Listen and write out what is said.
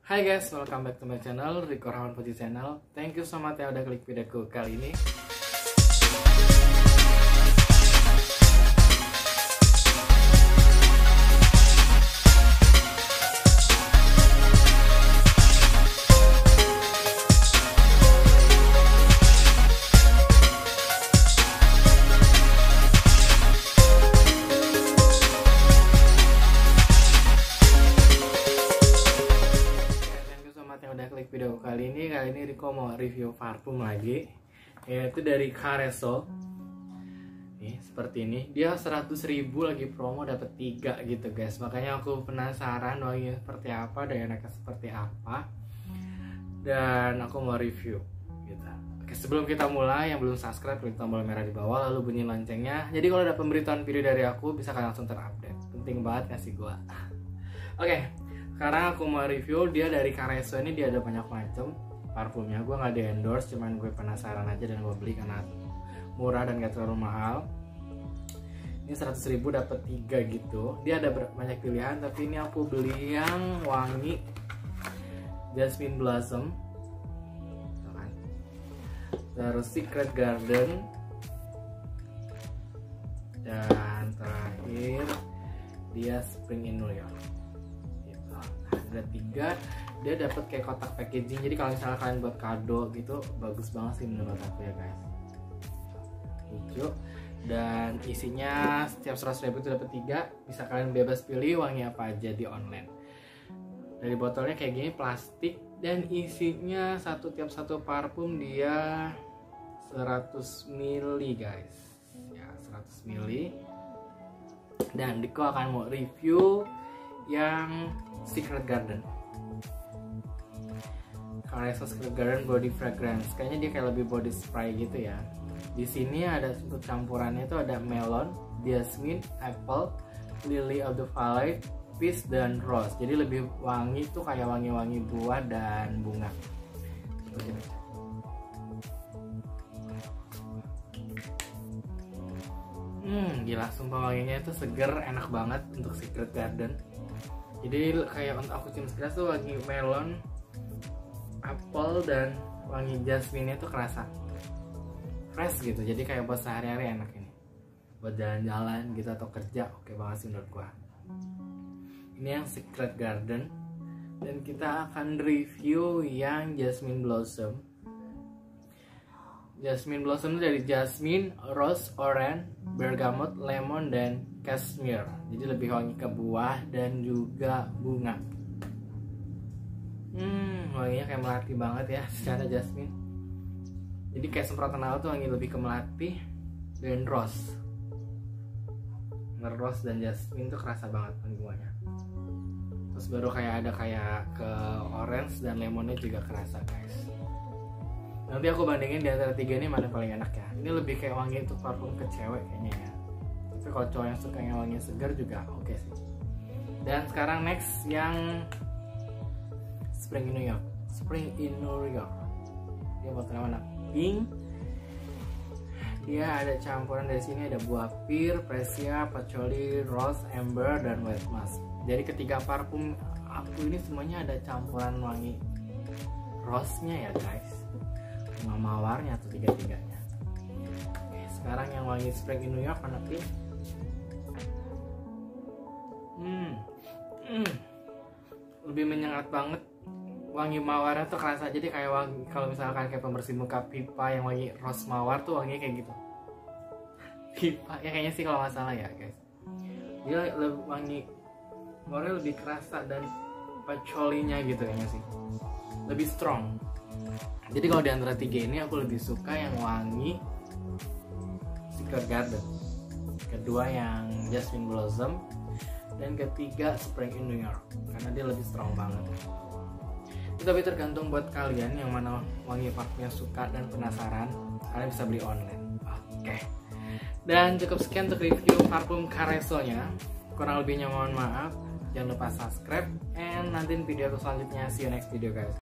Hai guys, welcome back to my channel, Rico Rahman Puji Channel. Thank you so much yang udah klik videoku kali ini. Yang udah klik video kali ini Rico mau review parfum lagi, yaitu dari Careso. Nih seperti ini, dia 100.000 lagi promo dapat 3 gitu guys. Makanya aku penasaran wanginya seperti apa dan enaknya seperti apa, dan aku mau review gitu. Oke, sebelum kita mulai, yang belum subscribe klik tombol merah di bawah lalu bunyi loncengnya. Jadi kalau ada pemberitaan video dari aku bisa kalian langsung terupdate. Penting banget kasih gua. Oke. Sekarang aku mau review dia dari Careso ini. Dia ada banyak macam parfumnya. Gue nggak di endorse, cuman gue penasaran aja dan gue beli karena murah dan gak terlalu mahal. Ini 100.000 dapat 3 gitu. Dia ada banyak pilihan, tapi ini aku beli yang wangi Jasmine Blossom, terus Secret Garden, dan terakhir dia Spring in New York. Ada 3, dia dapat kayak kotak packaging, jadi kalau misalnya kalian buat kado gitu bagus banget sih menurut aku ya guys. Lucu, dan isinya setiap 100.000 itu dapat 3. Bisa kalian bebas pilih wangi apa aja di online. Dari botolnya kayak gini plastik, dan isinya tiap satu parfum dia 100 ml guys ya, 100 ml. Dan Diko akan mau review yang Secret Garden. Careso Secret Garden Body Fragrance. Kayaknya dia kayak lebih body spray gitu ya. Di sini ada untuk campurannya itu ada melon, jasmine, apple, lily of the valley, peach, dan rose. Jadi lebih wangi tuh kayak wangi-wangi buah dan bunga. Gila, sumpah wanginya itu seger, enak banget untuk Secret Garden. Jadi kayak untuk aku cium sekilas tuh wangi melon, apel, dan wangi jasmine itu kerasa fresh gitu. Jadi kayak buat sehari-hari enak ini, buat jalan-jalan gitu atau kerja, oke banget sih menurut gua. Ini yang Secret Garden, dan kita akan review yang Jasmine Blossom. Jasmine Blossom dari jasmine, rose, orange, bergamot, lemon, dan cashmere. Jadi lebih wangi ke buah dan juga bunga. Wanginya kayak melati banget ya secara jasmine. Jadi kayak semprotan awal tuh wangi lebih ke melati dan rose. Rose dan jasmine tuh kerasa banget wangi buahnya. Terus baru kayak ada kayak ke orange dan lemonnya juga kerasa guys. Nanti aku bandingin di antara 3 ini mana paling enak ya. Ini lebih kayak wangi untuk parfum ke cewek kayaknya ya. Tapi kalau cowok yang suka yang wangi segar juga oke sih. Dan sekarang next yang Spring in New York. Spring in New York. Dia botolnya warna pink. Dia ada campuran dari sini, ada buah pir, freesia, patchouli, rose, amber, dan white musk. Jadi ketiga parfum aku ini semuanya ada campuran wangi rose-nya ya guys. Mawarnya tuh tiga-tiganya. Oke, sekarang yang wangi Spring in New York warna pink. Lebih menyengat banget. Wangi mawarnya tuh kerasa, jadi kayak wangi kalau misalkan kayak pembersih muka pipa yang wangi rose mawar tuh wanginya kayak gitu. Pipa ya kayaknya sih kalau nggak salah ya guys. Dia lebih wangi mawarnya lebih kerasa, dan patchouli-nya gitu kayaknya sih lebih strong. Jadi kalau di antara 3 ini aku lebih suka yang wangi Secret Garden, kedua yang Jasmine Blossom, dan ketiga Spring in New York karena dia lebih strong banget. Tapi tergantung buat kalian yang mana wangi parfumnya suka dan penasaran, kalian bisa beli online. Oke. Dan cukup sekian untuk review parfum Careso nya. Kurang lebihnya mohon maaf. Jangan lupa subscribe and nantiin video aku selanjutnya. See you next video guys.